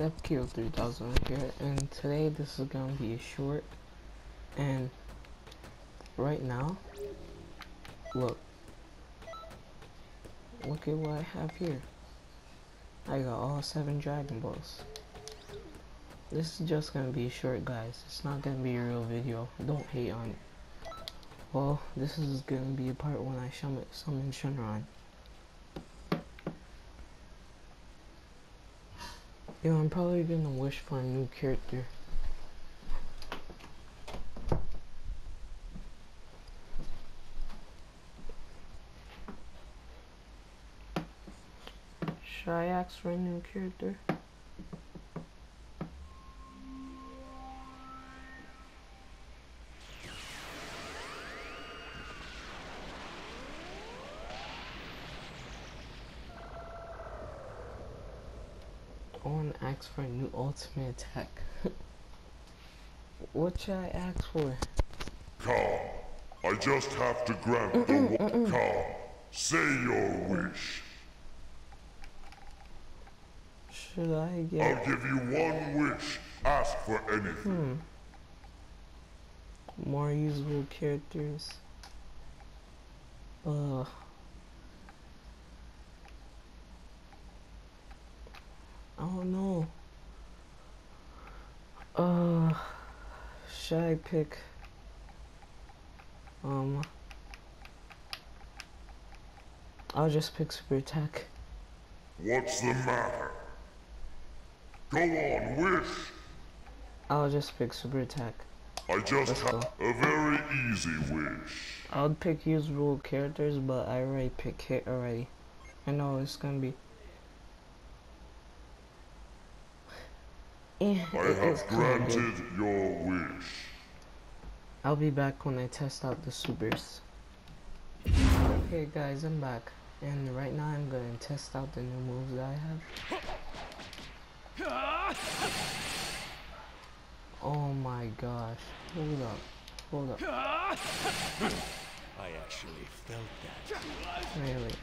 Zepkio 3000 here, and today this is gonna be a short. And right now, look at what I have here. I got all 7 Dragon Balls. This is just gonna be short, guys. It's not gonna be a real video. Don't hate on it. Well, this is gonna be a part when I summon Shenron. Yo, I'm probably gonna wish for a new character. Should I ask for a new character? I want to ask for a new ultimate attack. What should I ask for? Calm. I just have to grant the one. Calm. Say your wish. Should I get... I'll give you one wish. Ask for anything. More usable characters. I don't know. Should I pick I'll just pick super attack. What's the matter? Go on, wish. I'll just pick super attack. I just have a very easy wish. I'll pick usable characters, but I already picked it already. I know it's gonna be I have granted your wish. I'll be back when I test out the supers. Okay guys, I'm back. And right now I'm gonna test out the new moves that I have. Oh my gosh. Hold up. I actually felt that. Really?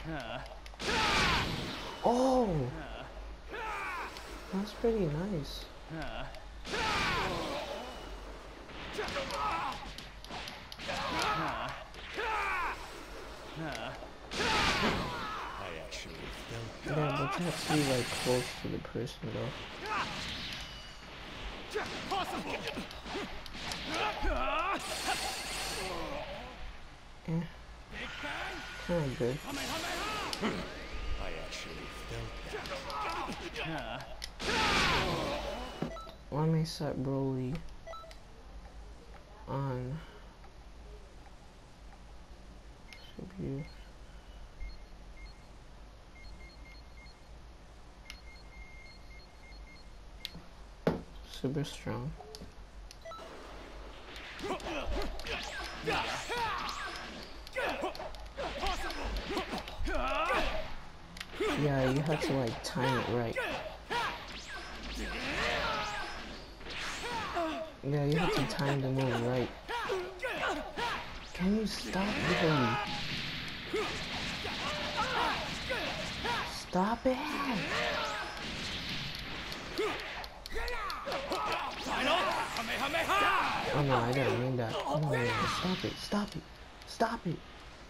Oh! That's pretty nice. I actually felt that. Yeah, but you have to be like close to the person though. Kinda good. I actually felt that. Let me set Broly on CPU. Super strong. Yeah, you have to like time it right. Yeah, you have to time the move right. Can you stop Broly? Stop it! Oh no, I didn't mean that. Oh no, stop it, stop it, stop it.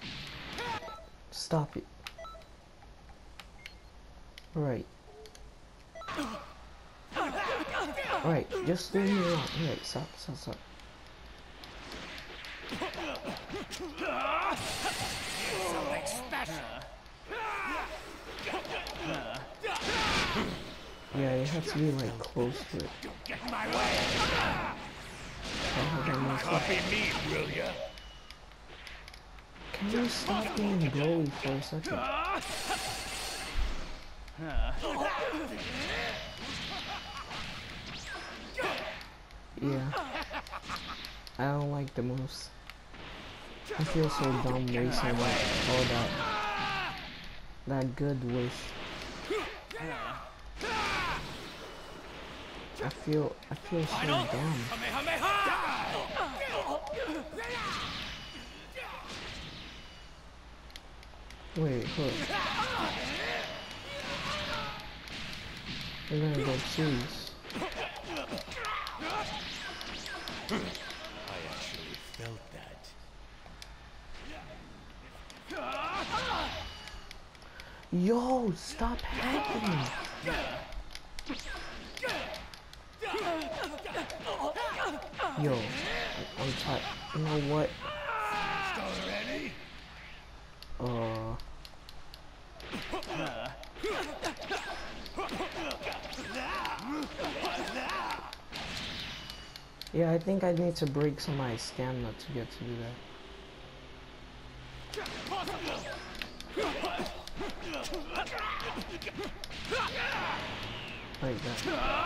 Stop it. Right. Alright, just leave me alone. Alright, stop. Something special. Yeah, you have to be like close to it. Don't get in my way. Copy me, will ya? Can you stop being Broly for a second? Yeah. I don't like the moves. I feel so dumb wasting like all that good wish. I feel so dumb. Wait, hold. We're gonna go serious. Yo, stop hacking. Yo, I'm tired. You know what? Still ready? Yeah, I think I need to break some of my stamina to get to do that. Like that.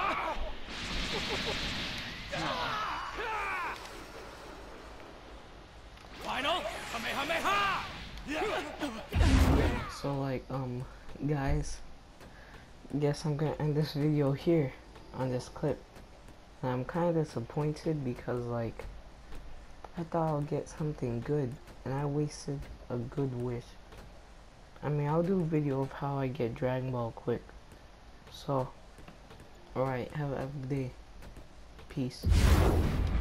Final Kamehameha! Yeah, so like, guys, guess I'm gonna end this video here on this clip. And I'm kind of disappointed because like, I thought I'll get something good and I wasted a good wish. I mean, I'll do a video of how I get Dragon Ball quick. So, alright, have a good day. Peace.